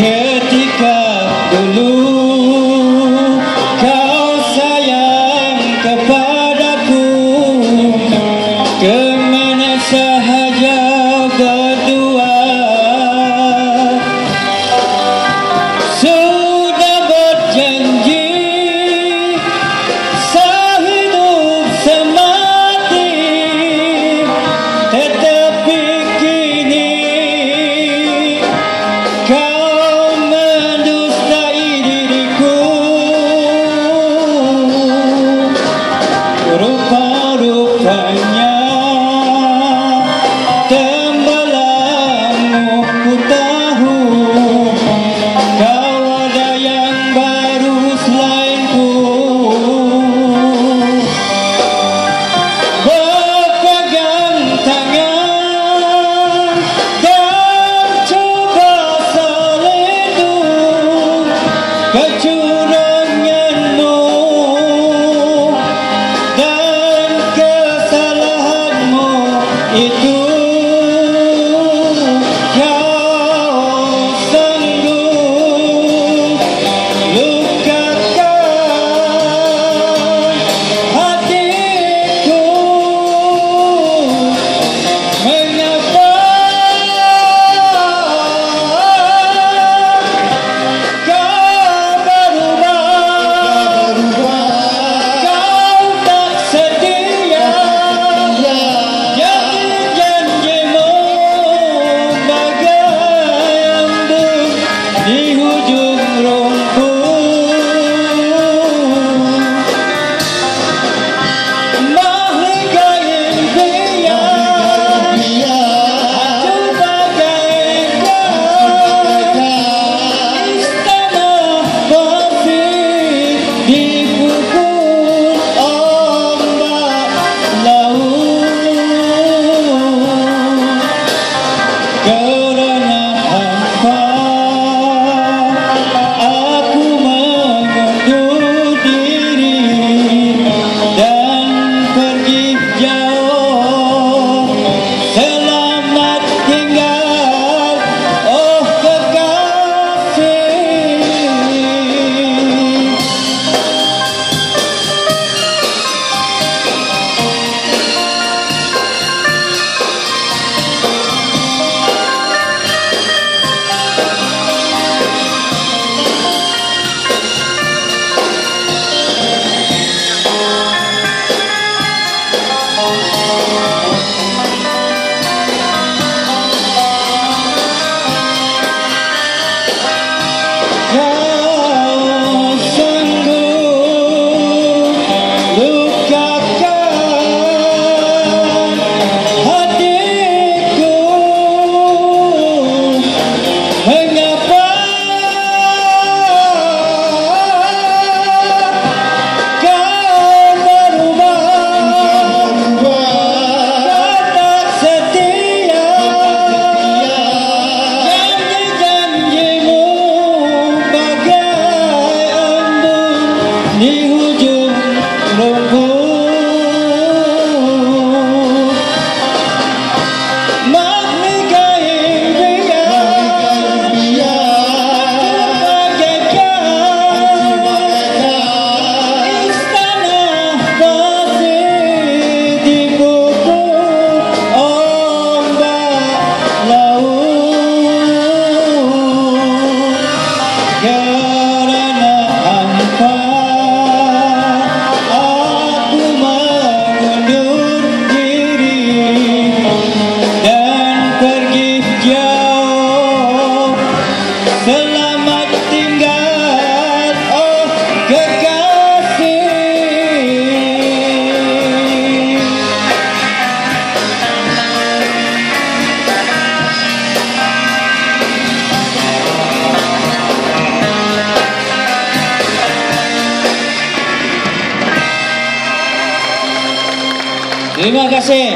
Ketika dulu kau sayang kepadaku, kemana sahaja berdua, sudah berjanji sehidup semati, tetapi kini kau mendustai diriku. Rupa-rupanya tembalamu ku tahu, kau ada yang baru selainku. Berpegang tangan dan coba selindung kecuranganmu dan kesalahanmu itu. Kau sanggup lukakan hatiku. Mengapa kau berubah? Kau tak setia, janji-janjimu bagai embun di hujung rumput. Mahliga impian acuh bagaikan istana bersih dipukul ombak laut. Kerana hampa aku mengundur diri dan pergi jauh. Selamat tinggal, oh kekasih. Kau sanggup lukakan hatiku. Mengapa kau berubah? Kau tak setia, janji-janjimu bagai embun di hujung rumput. Mahliga impian bagaikan istana bersih dipukul ombak laut. Kerana hampa aku mengundur diri dan pergi jauh. Selamat tinggal, oh kekasih. Terima kasih.